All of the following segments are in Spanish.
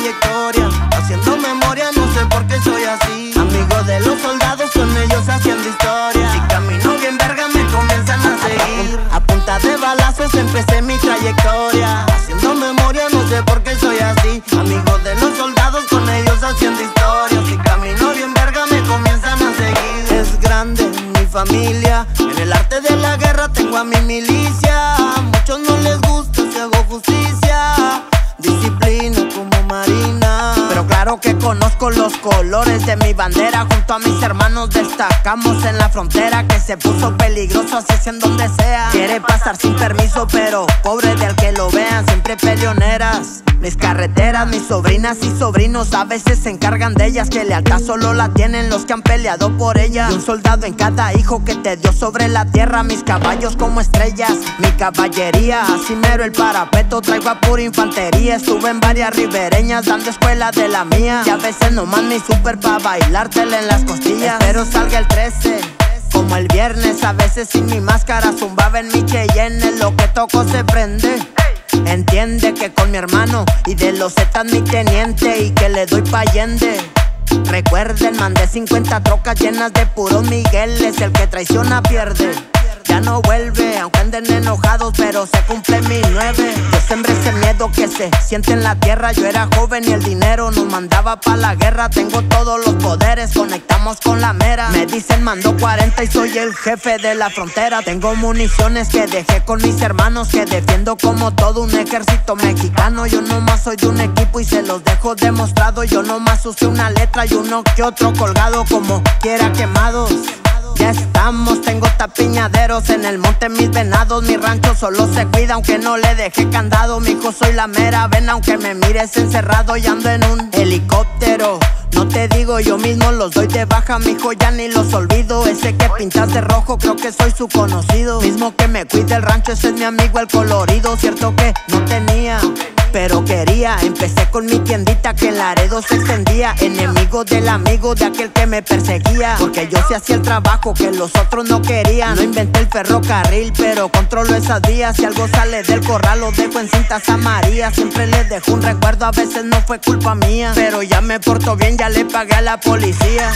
trayectoria. Haciendo memoria, no sé por qué soy así. Amigo de los soldados, con ellos haciendo historia. Si camino bien verga, me comienzan a seguir. A punta de balazos empecé mi trayectoria. Haciendo memoria, no sé por qué soy así. Amigo de los soldados, con ellos haciendo historia. Si camino bien verga, me comienzan a seguir. Es grande mi familia, en el arte de la guerra tengo a mi milicia. A muchos no les gusta si hago justicia. Disciplina como marina, pero claro que conozco los colores de mi bandera. Junto a mis hermanos destacamos en la frontera, que se puso peligroso así es en donde sea. Quiere pasar sin permiso, pero pobre del que lo vean. Siempre peleoneras mis carreteras, mis sobrinas y sobrinos a veces se encargan de ellas. Que lealtad solo la tienen los que han peleado por ella. Y un soldado en cada hijo que te dio sobre la tierra. Mis caballos como estrellas, mi caballería, así mero el parapeto, traigo a pura infantería. Estuve en varias ribereñas dando escuela de la mía, y a veces nomás mi super pa' bailártela en las costillas. Espero salga el 13 como el viernes, a veces sin mi máscara zumbaba en mi Cheyenne. Lo que toco se prende. Entiende que con mi hermano y de los Zetas mi teniente, y que le doy pa' Allende. Recuerden, mandé 50 trocas llenas de puros Migueles. El que traiciona pierde, ya no vuelve, aunque anden enojados, pero se cumple mi 9. Yo sembré ese miedo que se siente en la tierra. Yo era joven y el dinero nos mandaba pa' la guerra. Tengo todos los poderes, conectamos con la mera. Me dicen mando 40 y soy el jefe de la frontera. Tengo municiones que dejé con mis hermanos, que defiendo como todo un ejército mexicano. Yo nomás soy de un equipo y se los dejo demostrado. Yo nomás usé una letra y uno que otro colgado, como quiera quemados. Ya estamos, tengo tapiñaderos en el monte, mis venados. Mi rancho solo se cuida aunque no le deje candado. Mijo, soy la mera, ven aunque me mires encerrado. Y ando en un helicóptero, no te digo, yo mismo los doy de baja. Mijo, ya ni los olvido. Ese que pintas de rojo, creo que soy su conocido. Mismo que me cuida el rancho, ese es mi amigo el colorido. Cierto que no tenía, pero quería. Empecé con mi tiendita que en Laredo se extendía. Enemigo del amigo de aquel que me perseguía, porque yo sí hacía el trabajo que los otros no querían. No inventé el ferrocarril, pero controlo esas vías. Si algo sale del corral lo dejo en cintas amarillas. Siempre les dejo un recuerdo, a veces no fue culpa mía, pero ya me porto bien, ya le pagué a la policía.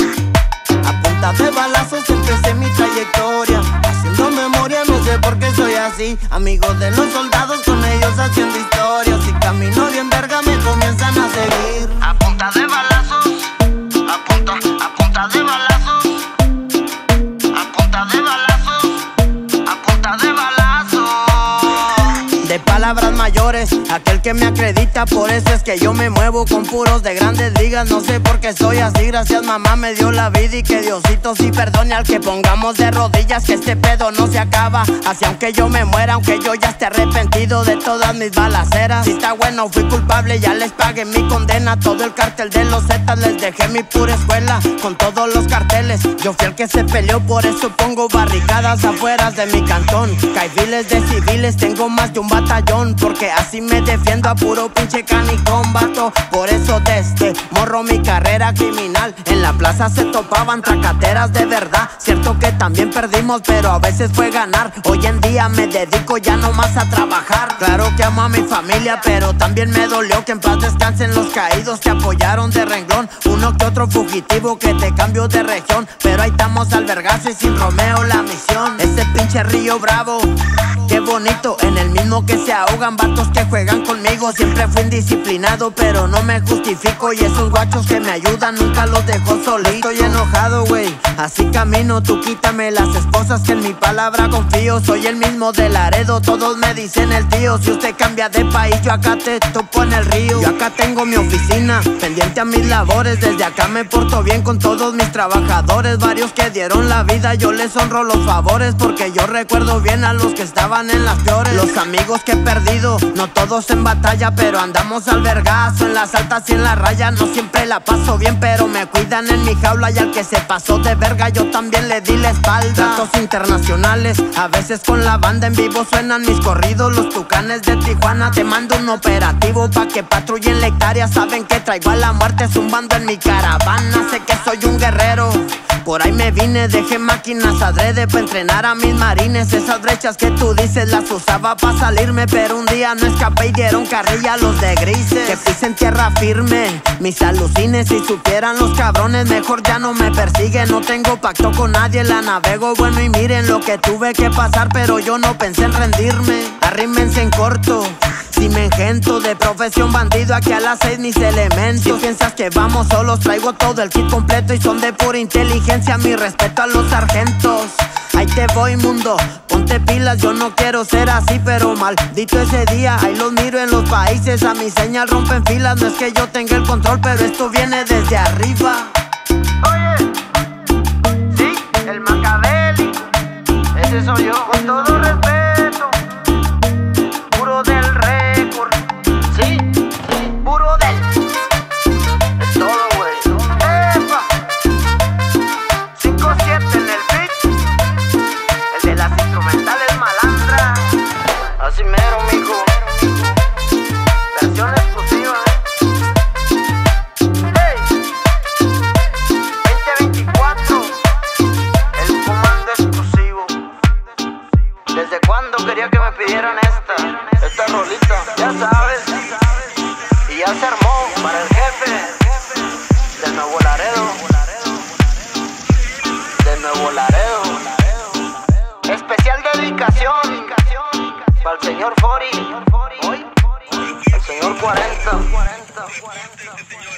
A punta de balazos empecé mi trayectoria. Haciendo memoria, no sé por qué soy así. Amigo de los soldados, con ellos haciendo historia. Si camino bien verga, me comienzan a seguir. A punta de balazos, a punta de balazos, a punta de balazos, a punta de balazos. De palabras mayores, aquel que me acredita, por eso es que yo me muevo con puros de grandes ligas. No sé por qué soy así, gracias mamá me dio la vida. Y que Diosito sí perdone al que pongamos de rodillas, que este pedo no se acaba. Así aunque yo me muera, aunque yo ya esté arrepentido de todas mis balaceras. Si está bueno, fui culpable, ya les pagué mi condena. Todo el cartel de los Zetas les dejé mi pura escuela, con todos los carteles. Yo fui el que se peleó, por eso pongo barricadas afuera de mi cantón. Caifiles de civiles, tengo más de un batallón, porque así me defiendo a puro pinche canicón, vato. Por eso desde morro mi carrera criminal. En la plaza se topaban tracateras de verdad. Cierto que también perdimos, pero a veces fue ganar. Hoy en día me dedico ya nomás a trabajar. Claro que amo a mi familia, pero también me dolió. Que en paz descansen los caídos que apoyaron de renglón. Uno que otro fugitivo que te cambió de región, pero ahí estamos al vergazo y sin Romeo la misión. Ese pinche Río Bravo, qué bonito, en el mismo que se ahogan vatos que juegan conmigo. Siempre fui indisciplinado, pero no me justifico. Y esos guachos que me ayudan nunca los dejo solito. Estoy enojado, güey, así camino. Tú quítame las esposas, que en mi palabra confío. Soy el mismo de Laredo, todos me dicen el tío. Si usted cambia de país, yo acá te topo en el río. Yo acá tengo mi oficina, pendiente a mis labores. Desde acá me porto bien con todos mis trabajadores. Varios que dieron la vida, yo les honro los favores, porque yo recuerdo bien a los que estaban en las peores. Los amigos que he perdido, no todos en batalla, pero andamos al vergazo, en las altas y en la raya. No siempre la paso bien, pero me cuidan en mi jaula. Y al que se pasó de verga, yo también le di la espalda. Tratos internacionales, a veces con la banda en vivo suenan mis corridos. Los Tucanes de Tijuana, te mando un operativo pa' que patrullen la hectárea. Saben que traigo a la muerte zumbando en mi caravana. Sé que soy un guerrero, Por ahí me vine, dejé máquinas adrede pa' entrenar a mis marines. Esas brechas que tú dices las usaba pa' salirme, pero un día no escapé y dieron carrilla a los de grises. Que pisen tierra firme, mis alucines. Si supieran los cabrones, mejor ya no me persiguen. No tengo pacto con nadie, la navego bueno y miren lo que tuve que pasar, pero yo no pensé en rendirme. Arrímense en corto, si me engento, de profesión bandido, aquí a las 6 mis elementos. Si piensas que vamos solos, traigo todo el kit completo y son de pura inteligencia. Mi respeto a los sargentos. Ahí te voy, mundo, ponte pilas, yo no quiero ser así, pero maldito ese día. Ahí los miro en los países, a mi señal rompen filas. No es que yo tenga el control, pero esto viene desde arriba. Oye, sí, el Macabélico, ese soy yo, con todo respeto. Puro del récord, sí, puro del. Es todo, güey. ¡Epa! 5-7 en el beat, el de las instrumentales malandra. Así mero, mijo. Versión exclusiva, Hey, 2024, el comando exclusivo. ¿Desde cuándo quería que me pidieran esta rolita? Ya sabes, y ya se armó para el jefe de Nuevo Laredo, Especial dedicación para el señor 40, el señor 40.